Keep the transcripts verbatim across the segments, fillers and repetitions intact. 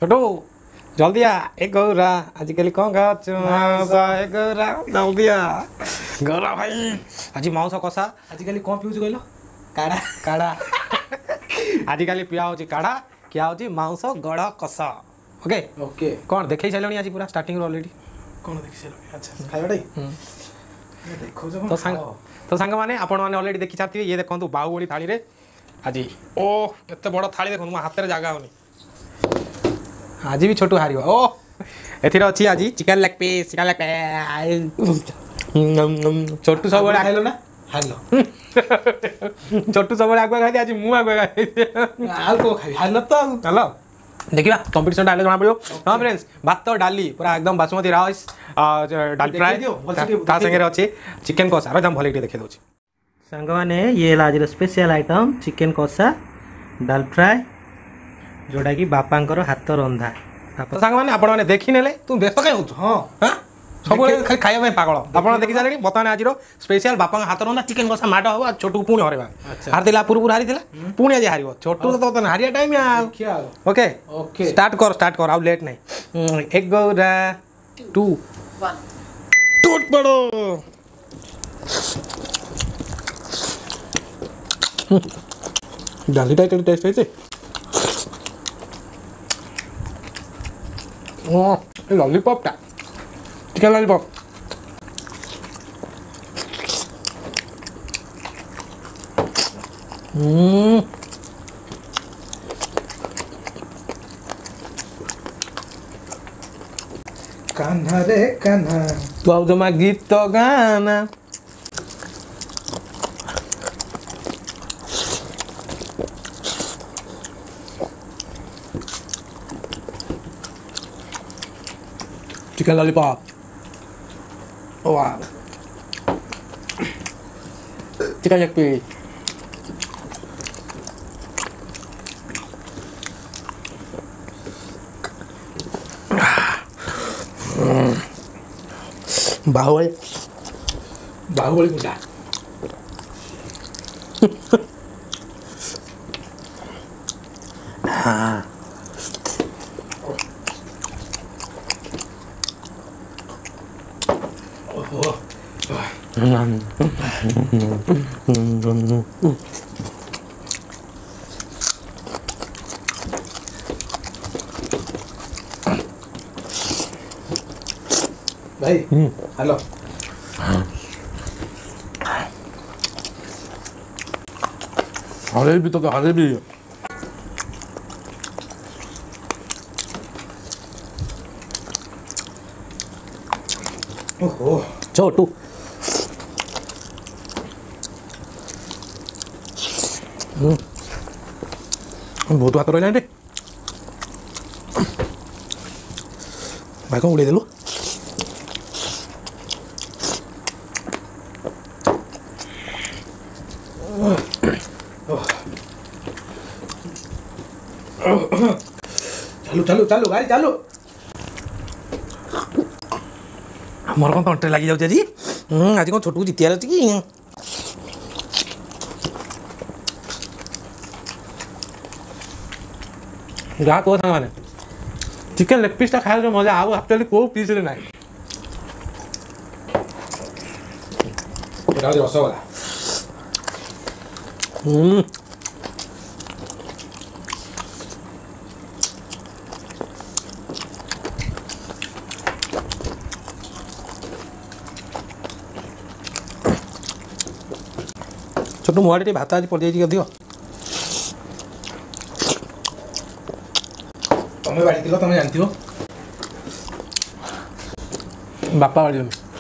छोटू जल्दी आ एक गौरा आजिकल कौन खाच एक गौरा जल्दी आ गौरा भाई आज माउस कषा आजिकल कौन पिउछ कहलो काढ़ा काढ़ा आजिकल पिया होची काढ़ा क्या होची माउस गड़ कषा ओके ओके कौन देखै छलनी आज पूरा स्टार्टिंग रो ऑलरेडी कौन देखि छलो अच्छा खाइबाडै देखो जब तो सांग तो सांग माने आपण माने ऑलरेडी देखि चाहती ये देखंतु बाहुबली थाली रे आज ओ एते बड़ थाली देखो मो हाथ रे जागा होनी आज भी छोटू हारियो ओ एथिर अछि आज chicken leg piece chicken leg piece Chhotu सब बड़े खाइलो ना हालो छोटू सब बड़े आगुआ खाइ आज मु आगुआ खाइ आल को खाइ हालो तो चलो देखिबा कंपटीशन डाले जणा पड़ियो हां फ्रेंड्स भात डाली पूरा एकदम बासमती राइस डाल फ्राई ता संगे रे अछि चिकन कषा रो एकदम भले देखे दोछि संग माने ये आज स्पेशल आइटम चिकन कषा डाल फ्राई जोड़ा कि बापांकर हाथ रंधा बापा सांग माने आपण माने देखि नेले तू व्यस्त काई होछ हां हां सब खाली खाइबा में पागल आपण देखि जालेनी बतने आज स्पेशल बापा हाथ रंधा चिकन कषा माड हो छोटू पुणी हरेबा हार दिला पुरपुर हारी दिला पुणी आज हारिबो छोटू तो तो हारिया टाइम आ ओके ओके स्टार्ट कर स्टार्ट कर आउ लेट नहीं एक गौरा टू वन टूट पड़ो डालीटा के टेस्ट है ओ लॉलीपॉप टा चिकन लॉलीपॉप हम्म कान्हा रे कान्हा तू आउ जमा गीत तो गाना चिकन लॉलीपॉप वाह chicken leg piece Bahubali Bahubali गुंडा हाँ भाई हेलो हरे भी तो हरे भी ओहो छोटू बहुत हाथ रहा रे भाई कौन उड़े देलु चालू चालू चालू गाड़ी चालू मोर कौन तंटे लगी जाऊँ आज आज कौन छोटू जीतियार अच्छी कि जहाँ कह था मैंने चिकन लेग पीस खाया जो मजा आउ एक्चुअली को पीस रे ना रसगोला हम्म छोटू मुहाड़ी भात आज पड़ जाए अधिक तुम्हें बाड़ी दिल तुम्हें जानती हो बापा बाड़ी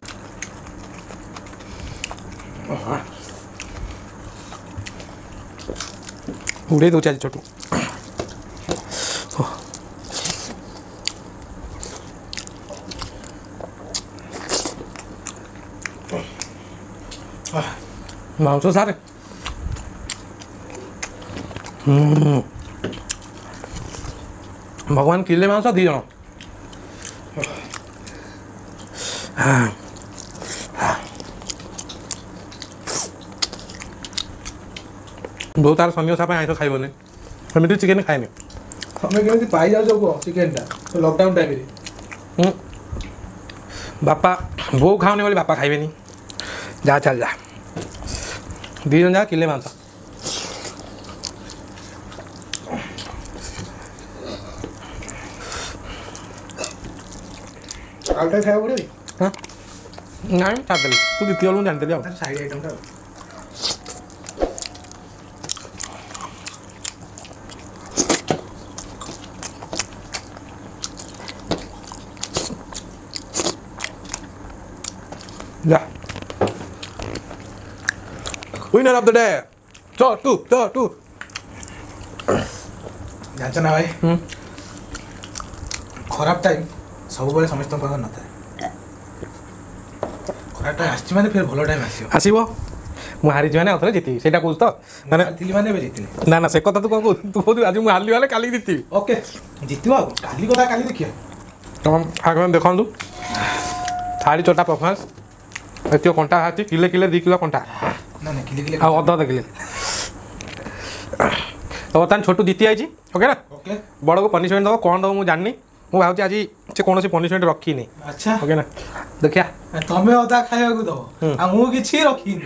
उड़े दो आज छोटू मांस सारे भगवान किले मांस दी जन बहुत तार शनि ओषा आइस खाइबनी एमती चिकेन खाएनि ତମେ କେମିତି ପାଇଯାଉଛ କୁହ ଚିକେନଟା ଲକଡାଉନ ଟାଇମରେ? ହୁଁ ବାପା ବୋଉ ଖାଉନି ବୋଲି ବାପା ଖାଇବେନି। ଯା ଚାଲ ଯା ଦୁଇ ଜଣ ଯା କିଲେ ମାଂସ। ଆଉଟା ଖାଇବାକୁ ପଡ଼ିବ? ହଁ ନାଇଁ ଛାଡ଼ିଦେଲି ତୁ ଦ୍ୱିତୀୟ ବେଳକୁ ଜାଣିଦେଲି ଆଉ। ସାଇଡ୍ ଆଇଟମଟା ଆଉ। ଯା winner of the day ଚଟୁ ଚଟୁ। ଜାଣିଛ ନା ଭାଇ ହୁଁ ଖରାପ ଟାଇମ୍ ସବୁବେଳେ ସମସ୍ତଙ୍କ ପାଖରେ ନଥାଏ। ଖରାପ ଟାଇମ୍ ଆସିଛି ମାନେ ଫେର ଭଲ ଟାଇମ୍ ଆସିବ। ଆସିବ ମୁଁ ହାରିଛି ମାନେ ଆଉ ଥରେ ଜିତିବି ସେଇଟା କହୁଛୁ ତ? ମାନେ ଥିଲି ମାନେ ଏବେ ଜିତିଲି। ନା ନା ସେ କଥା ତୁ କ'ଣ କହୁଛୁ? ତୁ କହୁଛୁ ଆଜି ମୁଁ ହାରିଲି ମାନେ କାଲି ଜିତିବି। ଓକେ ଜିତିବ ଆଉ କାଲି କଥା କାଲି ଦେଖିବା। ତମ ଆଗ ଦେଖନ୍ତୁ ଥାଳି ଚଟା ପରଫମାନ୍ସ ଏତିକ କଣ୍ଟା ବାହାରିଛି କିଲେ କିଲେ ଦୁଇ କିଲୋ କଣ୍ଟା ନା ନା କିଲେ କିଲେ ଆଉ ଅଧ ଅଧ କିଲେ। ତ ବର୍ତ୍ତମାନ ଛୋଟୁ ଜିତି ଯାଇଛି ଓକେ ନା? ଓକେ ବଡ଼କୁ ପନିସମେଣ୍ଟ ଦେବ କ'ଣ ଦେବ ମୁଁ ଜାଣିନି। ମୁଁ ଭାବୁଛି ଆଜି ସେ କୌଣସି ପନିସମେଣ୍ଟ ରଖିନି। ଆଚ୍ଛା ଓକେ ନା ଦେଖିଆ ତମେ ଅଧା ଖାଇବାକୁ ଦବ ଆଉ ମୁଁ କିଛି ରଖିନି।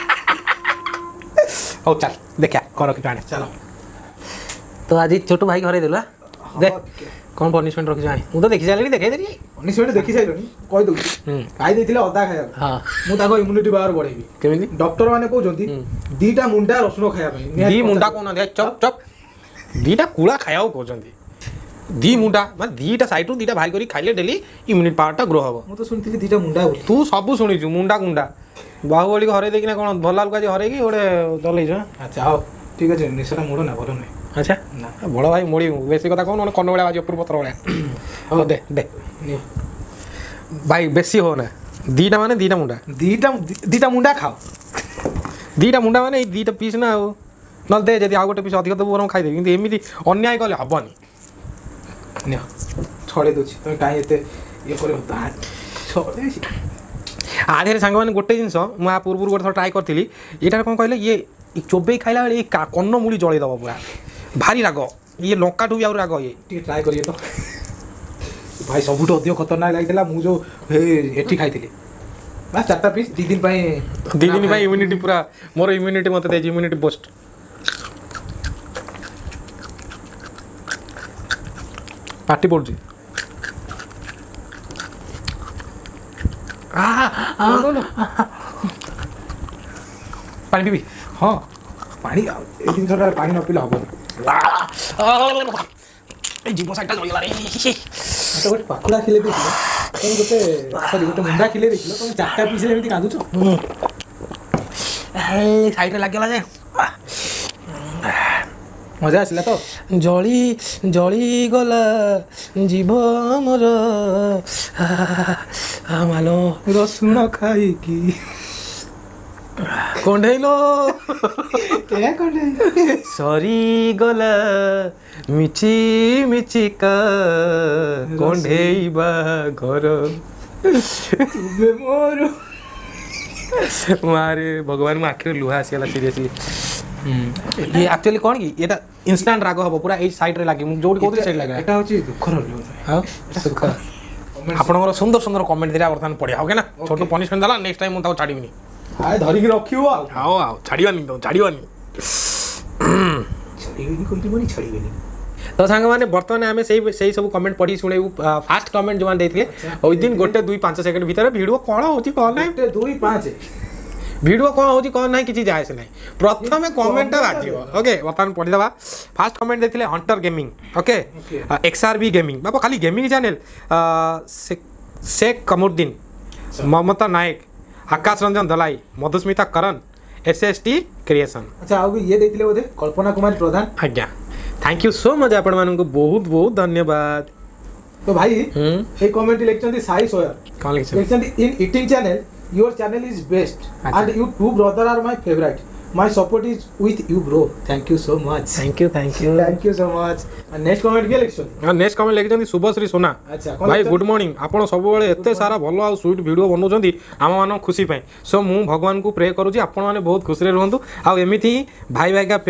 ହଉ ଚାଲ ଦେଖିଆ କ'ଣ ରଖିଛୁ ଆଣେ ଚାଲ ତ ଆଜି ଛୋଟୁ ଭାଇ ଘରେ ଦେଲୁ ଦେ କ'ଣ ପନିସମେଣ୍ଟ ରଖିଛୁ ଆଣେ। ମୁଁ ତ ଦେଖି ସାରିଲିଣି ଦେଖେଇଦେଲି। ପନିସମେଣ୍ଟ ଦେଖି ସାରିଲଣି କହିଦେଉଛି। ଖାଇ ଦେଇଥିଲେ ଅଦା ଖାଇବାକୁ ହଁ ମୁଁ ତାଙ୍କ ଇମ୍ୟୁନିଟି ପାୱାର ବଢେଇବି। କେମିତି? ଡକ୍ଟର ମାନେ କହୁଛନ୍ତି ଦିଟା ମୁଣ୍ଡା ରସୁଣ ଖାଇବା ପାଇଁ। ଦି ମୁଣ୍ଡା କହୁନାହାନ୍ତି ଚପ୍ ଚପ୍ ଦିଟା କୁଳା ଖାଇବାକୁ କହୁଛନ୍ତି। ଦି ମୁଣ୍ଡା ମାନେ ଦିଟା ସାଇଡରୁ ଦିଟା ବାହାରି କରି ଖାଇଲେ ଡେଲି ଇମ୍ୟୁନିଟି ପାୱାରଟା ଗ୍ରୋ ହବ। ମୁଁ ତ ଶୁଣିଥିଲି ଦିଟା ମୁଣ୍ଡା ବୋଲି। ତୁ ସବୁ ଶୁଣିଛୁ ମୁଣ୍ଡା କୁଣ୍ଡା ବାହୁବଳିକୁ ହରେଇ ଦେଇକିନା କ'ଣ ଭଲ ଲାଲକୁ ଆଜି ହରେଇକି ଗୋଟେ ଚଲେଇଛ। ଆଚ୍ଛା ହଉ ଠିକ୍ ଅଛି ନିଶାଟା ମୋଡ଼ ନା ଭଲ ନୁହେଁ। ଆଚ୍ଛା ନା ବଡ଼ ଭାଇ ମୋଡ଼ି ବେଶୀ କଥା କହୁନ କର୍ଣ୍ଣ ଭଳିଆ ବାଜି ଉପର ପତ୍ର ଭଳିଆ। ହଉ ଦେ ଦେ ନିଅ ଭାଇ ବେଶୀ ହଉ ନା ଦିଟା ମାନେ ଦିଟା ମୁଣ୍ଡା ଦିଟା ଦିଟା ମୁଣ୍ଡା ଖାଅ। ଦିଟା ମୁଣ୍ଡା ମାନେ ଏଇ ଦିଟା ପିସ୍ ନା ଆଉ ନହେଲେ ଦେ ଯଦି ଆଉ ଗୋଟେ ପିସ୍ ଅଧିକ ଦେବୁ ବରଂ ଖାଇଦେବି କିନ୍ତୁ ଏମିତି ଅନ୍ୟାୟ କଲେ ହେବନି। ନିଅ ଛଡ଼େଇ ଦେଉଛି ତମେ କାହିଁ ଏତେ ଇଏ କରିବ ଛଡ଼େଇଛି। ଆ ଦେହରେ ସାଙ୍ଗମାନେ ଗୋଟେ ଜିନିଷ ମୁଁ ଆ ପୂର୍ବରୁ ଗୋଟେ ଥର ଟ୍ରାଏ କରିଥିଲି। ଏଇଟାରେ କ'ଣ କହିଲେ ଇଏ ଚୋବେଇ ଖାଇଲା ବେଳେ ଏଇ କର୍ଣ୍ଣ ମୁଳି ଜଳେଇଦେବ ପୁରା ଭାରି ରାଗ। ଇଏ ଲଙ୍କାଠୁ ବି ଆହୁରି ରାଗ। ଇଏ ଟିକେ ଟ୍ରାଏ କରିବେ ତ ଭାଇ ସବୁଠୁ ଅଧିକ ଖତରନାକ ଲାଗିଥିଲା ମୁଁ ଯେଉଁ ଏଠି ଖାଇଥିଲି ବାସ୍ ଚାରିଟା ପିସ୍ ଦୁଇ ଦିନ ପାଇଁ ଦୁଇ ଦିନ ପାଇଁ ଇମ୍ୟୁନିଟି ପୁରା ମୋର ଇମ୍ୟୁନିଟି ମୋତେ ଦେଇଛି ଇମ୍ୟୁନିଟି ବୁଷ୍ଟ। ପାଟି ପଡ଼ୁଛି ପାଣି ପିବି? ହଁ ପାଣି ଏ ଜିନିଷଟା ପାଣି ନ ପିଇଲେ ହବନି। এই জীব সাইডটা জড়িয়ে তো ଗୋଟେ ପାଖୁଡ଼ା ଖିଲେ ଦେଇଥିଲ ତମେ ଗୋଟେ ସରି ଗୋଟେ ମୁଣ୍ଡା ଖିଲେ ଦେଇଥିଲ ତମେ ଚାରିଟା ପିସରେ ଏମିତି କାନ୍ଦୁଛ। ସାଇଡରେ ଲାଗିଗଲା ଯେ ମଜା ଆସିଲା ତ? ଜଳି ଜଳିଗଲା ଜୀବ ଆମର ମାଲୋ ରସୁଣ ଖାଇକି କଣ୍ଢେଇଲୋ ଏ କଣ୍ଢେଇ ସରିଗଲା ମିଛି ମିଛିକା କଣ୍ଢେଇବା ଘର ତୁମେ ମୋର ମାରେ ଭଗବାନ ମୋ ଆଖିରେ ଲୁହା ଆସିଗଲା ସିରିୟସଲି। ये एक्चुअली कौन की ये इंस्टांट राग हम पूरा ये साइड रे लागे मु जोडी कोथि साइड लागे एटा होची दुखर न्यूज हां सुख आपनकर सुंदर सुंदर कमेंट दिला वर्तमान पढिया ओके ना छोटो पनिशमेंट दला नेक्स्ट टाइम मु ताको छाडीबिनी हाय धरि के रखियो हां हां छाडीबानी तो छाडीबानी छाडीबिनी कोथि बनी छाडीबिनी। तो सांग माने वर्तमान आमे सेही सेही सब कमेंट पढी सुने फास्ट कमेंट जो देथिले ओइ दिन गोटे दुई पाँच सेकंड भीतर वीडियो कोन होची कोन नै गोटे दुई पाँच वीडियो कौन होची कौन नहीं किसी जाए से नहीं प्रथम कमेंट बाजियो ओके वर्तमान पढ़ी दबा फास्ट कमेंट देथिले Hunter gaming okay XRB gaming बाबा खाली gaming channel Sheikh Kamruddin Mamata Nayak Akash Ranjan Dalai Madhusmita Karan SST creation. अच्छा आउ ये देथिले बोधे कल्पना कुमारी प्रधान आज्ञा थैंक यू सो मच आपण मानन को बहुत बहुत धन्यवाद। तो भाई ए कमेंट लिखचंदी साई सोयर कोन लिखचंदी in eating channel your channel is best and you two brother are my favorite my support is with you bro thank you so much thank you thank you thank you so much and next comment के लिखछन हां next comment लिखछन Shubhashree सोना अच्छा भाई good morning आपण सब बेले एते सारा भलो आ स्वीट वीडियो बनौछंती आम मान खुशी पाई सो मु भगवान को प्रे करूची आपण माने बहुत खुशी रे रहंतु आ एमिथि भाई भाई का प्यार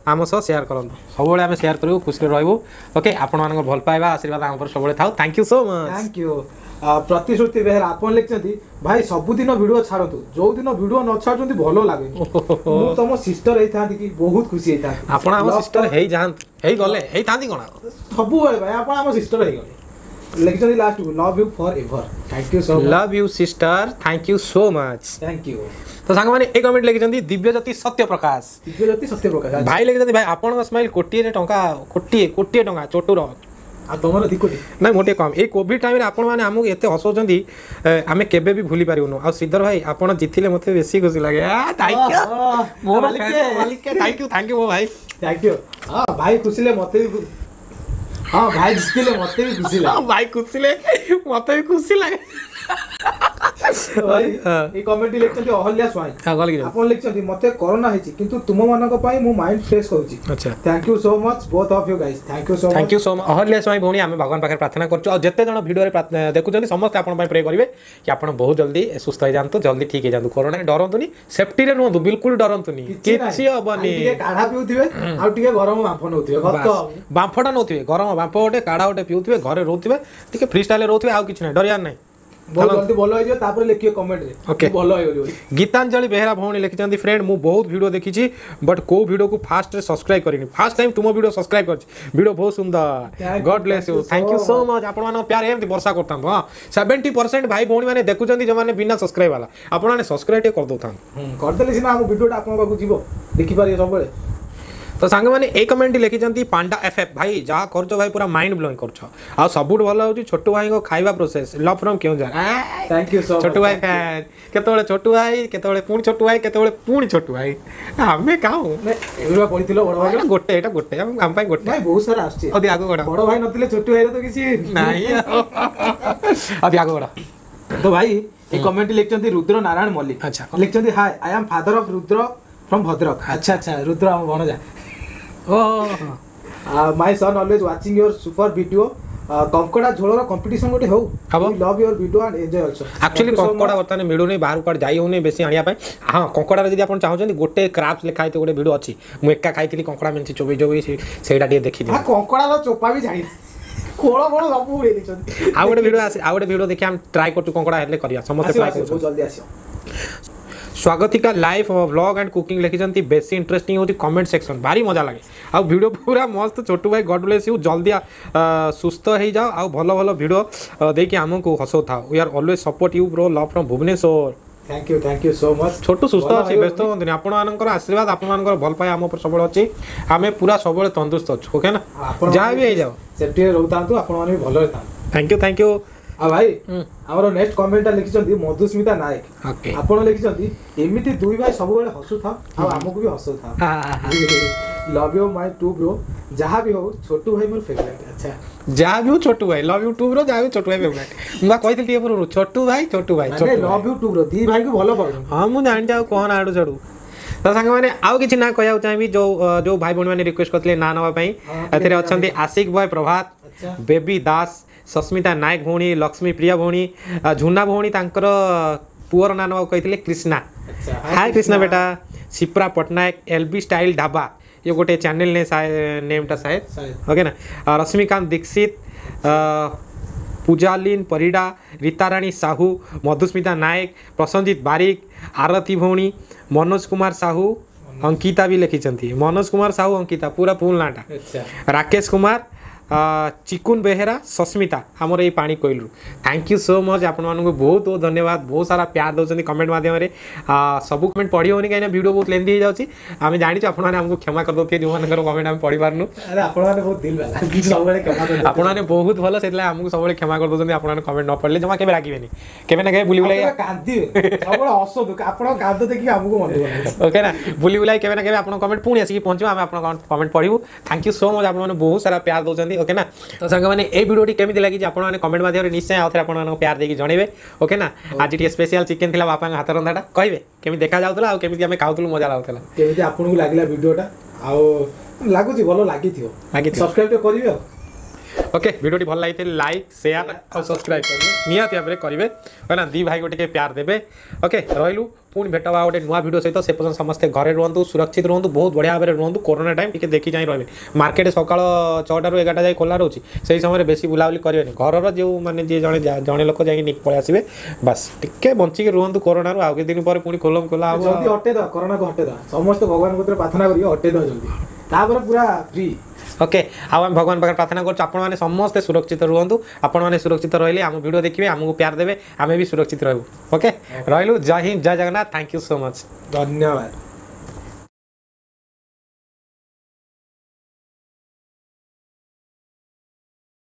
आम सह सेयार करूँ सब आम सेयार करूँ खुशी रहू ओके आपण मान भल पाइबा आशीर्वाद आम सब थाउ thank you so much thank you Pratishruti Behera आप लिखते भाई सबुदिन वीडियो छाड़तु जो दिन वीडियो न छाड़ुंट भल लगे मुझे तुम सिस्टर होता कि बहुत खुशी होता आपण आम सिस्टर हे जांत हे गले हे थांती कोन सब भाई आप आम सिस्टर हो गले लिखते last love you forever thank you so much love you sister thank you so much thank you तो सांग मैंने एक कमेंट लिखिं दिव्यज्योति सत्य प्रकाश दिव्यज्योति सत्य प्रकाश भाई लिखिं भाई आपण स्माइल कोटी टंका कोटी कोटी टंका चोटूर आ तुम दी कोटी ना मोटे कम ये कोविड टाइम आपण मैंने आमको एत हसौंती आम केबे भी भूली पारूनु आ श्रीधर भाई आप जीतिले मत बेसी खुशी लगे थैंक यू थैंक यू मो भाई थैंक यू हाँ भाई खुशी मत भी हाँ भाई जितले मत भी खुशी लगे भाई खुशी मत भी खुशी लगे भाई ए कमेंट लिखते अहल्या स्वाई आपण लिखते मते कोरोना हेची किंतु तुम मानक पई मो माइंड फ्रेश होची अच्छा thank you so much both of you guys thank you so much thank you so much Ahalya Swain भौणी आमे भगवान पाखे प्रार्थना करछु और जत्ते जण वीडियो रे देखुछन समस्त आपण पई प्रे करिवे कि आपण बहुत जल्दी सुस्थ हो जानतु जल्दी ठीक हो जानतु कोरोना डरंतुनी सेफ्टी रे रहंतु बिल्कुल डरंतुनी किछि हबनी टिके काढ़ा पिउथिबे आ टिके गरम बांफ नउथिबे गत बांफटा नउथिबे गरम बांफ ओटे काढ़ा ओटे पिउथिबे घरे रहउथिबे टिके फ्री स्टाइल रहउथिबे आ किछि नै डरियार नै बहुत जल्दी भलो हो तापर लिखियो कमेंट रे ओके भलो हो गीतांजलि बेहरा भौणी लिखिचंदी फ्रेंड मु बहुत वीडियो देखिछि बट को वीडियो को फास्ट रे सब्सक्राइब करिनी फर्स्ट टाइम तुम वीडियो सब्सक्राइब करछि वीडियो बहुत सुंदर God bless you thank you so much आपण मानो प्यार एमती वर्षा करता हां सेवेंटी परसेंट भाई भौणी माने देखुचंदी जो माने बिना सब्सक्राइब वाला आपण माने सब्सक्राइब के कर दोथान कर देले सिना हम वीडियोटा आपण पाखु जीवो देखि पारियो सब बेले तो सांग मैंने एक कमेंट लिखिं पांडा एफएफ भाई जहाँ कर भाई पूरा माइंड ब्लोइंग कर सब भल हो छोटू भाई को खाଇବା प्रोसेस लव फ्रॉम क्यों जा थैंक यू सो छोटू भाई फैन केतोले छोटू भाई केतोले पुणी छोटू भाई केतोले पुणी छोटू भाई आमे काऊ एबा पडिथिलो बड़ भाई गोटे एटा गोटे हम भाई गोटे भाई बहुत सारा आछी अभी आगो गोडा बड़ भाई नथिले छोटू भाई तो किसी नहीं अभी आगो गोडा तो भाई ए कमेंट लिखचंती रुद्र नारायण मल्लिक अच्छा लिखचंती hi I am father of Rudra from Bhadrak अच्छा अच्छा रुद्र हम भणजा Oh, my son always watching your super video. कंकड़ा झोलर कंपटीशन गोटे हो love your video and enjoy also actually कंकड़ा बर्तमान मिलू नहीं बाहर कड़ जाई होनी बेसी आनिया पाई हां कंकड़ा जदी आपण चाहउछन गोटे क्राफ्ट लिखा है गोटे वीडियो अछि मु एका खाइतिली कंकड़ा मेंची चोबी जोबी सेटा दे देखि दे हां कंकड़ा रो चोपा भी जानि कोळो कोळो सब उड़े दिछन आ गोटे वीडियो आ गोटे वीडियो देखि हम ट्राई करतु कंकड़ा हेले करिया समस्त ट्राई करतु बहुत जल्दी आसियो Swagatika life vlog and cooking लिखिं बेसी इंटरेस्टिंग होती कमेंट सेक्शन भारी मजा लगे आ वीडियो पूरा मस्त छोटू भाई गॉड ब्लेस यू जल्दी सुस्थ हो जाओ आ भल भल वीडियो देखिए आमको हसौ था we are always support you bro love from Bhubaneswar thank you thank you so much Chhotu सुस्थ अच्छे व्यस्त हूँ आपण मान आशीर्वाद आपण भल पाए आम सब अच्छी आम पूरा सब तंदुरुस्त अच्छे ओके ना जहाँ भी हो जाओ सेफ्टी रोता आपण माने भल रहता थैंक यू थैंक यू आ भाई हमरो नेक्स्ट कमेंट लिखिसंती मधुस्मिता नायक ओके आपण लिखिसंती एमिति दुई भाई सब बेले हसु था आ हमको भी हसु था love you my too bro जहां भी हो छोटू भाई मोर फेवरेट अच्छा जहां भी हो छोटू भाई लव यू टू ब्रो जहां भी छोटू भाई फेवरेट मुआ कहथिल टिए पुरो छोटू भाई छोटू भाई Chhotu love you too bro दी भाई को भलो पाउ हां मु जान जाऊ कोन आडू छडू तो सांग माने आउ किछि ना कहया चाहबी जो जो भाई बहन माने रिक्वेस्ट करथले ना नवा पई एथरे अछंती आशिक बॉय प्रभात बेबी दास सस्मिता नायक भौणी लक्ष्मी प्रिया भौणी झुना भौणी तांकर पुअर ना नवा कहथिले कृष्णा हाय कृष्णा बेटा शिप्रा पटनायक एलबी स्टाइल ढाबा ये गोटे चैनल ने नेमटा शायद ओके ना रश्मिकांत दीक्षित पूजालीन परिडा रीताराणी साहू मधुस्मिता नायक प्रसंजित बारिक आरती भौणी मनोज कुमार साहू अंकिता भी लिखिं मनोज कुमार साहू अंकिता पूरा फुल नाटा राकेश कुमार चिकुन बेहेरा सस्मिता आमर ये पानी कोइलू थैंक यू सो मच आपण मानक बहुत बहुत धन्यवाद बहुत सारा प्यार दौरान कमेंट माध्यम सब कमेंट पढ़ी होनी कहीं वीडियो बहुत लेंदी हो जाऊँगी आम जानी आपको क्षमा कर दे जो मान कमेंट आम पढ़ी पार्नु आपने बहुत भल से आमको सब क्षमा कर दौरान आप कमेंट न पढ़ले जमा के रागे केवे ना बुली बुलाई ओके ना बुली बुलाई केवे ना आप कमेंट पुणी आसिक पहुँचो आम आप कमेंट पढ़ू थैंक यू सो मच आपने बहुत सारा प्यार दौरान ओके ना तो सांग मैंने ये वीडियो केमी लगी आपने कमेंट माध्यम निश्चय आउ थे आप प्यार देकी जनइबे ओके ना आज टी स्पेशल चिकेन थिला बापा हाथ रंधाटा कहे केमी देखा जाउतला आ केमी आमे खाउतलु मजा लागुतला केमी आपन को लागिला वीडियोटा आ लागुची भलो लागि थियो लागि सब्सक्राइब तो करिवे ओके वीडियो भल लगी लाइक शेयर और सब्सक्राइब करेंगे निहाती भाव में करेंगे है ना दी भाई को टे प्यार देवे ओके रही पुणी भेट हवा गोटे नुआ भिडियो सहित से पर्यटन समस्ते घरे रुहतु सुरक्षित रुहतु बहुत बढ़िया भाव में रुहतु कोरोना टाइम टी देखी जाए रही मार्केट सकाल छटार एगारटा जाए खोला रोचे से समय बेसी बुलाबुली करेंगे घर जो मैंने जी जड़े जड़े लोक जाकि पलि आसवे बस टिके बंचिक रुहतु कोरोना रू आगे दिन पर पुणी खोलम खोला हम जल्दी हटेद कोरोना को हटेद समस्त भगवान को प्रार्थना करिए हटेद जल्दी तापर पूरा फ्री ओके आम भगवान पाखे प्रार्थना कर समस्ते सुरक्षित रुहतु आपण मैंने सुरक्षित रही आम वीडियो देखिए आमको प्यार देवे आम भी सुरक्षित रहू ओके रही जय हिंद जय Jagannath thank you so much धन्यवाद।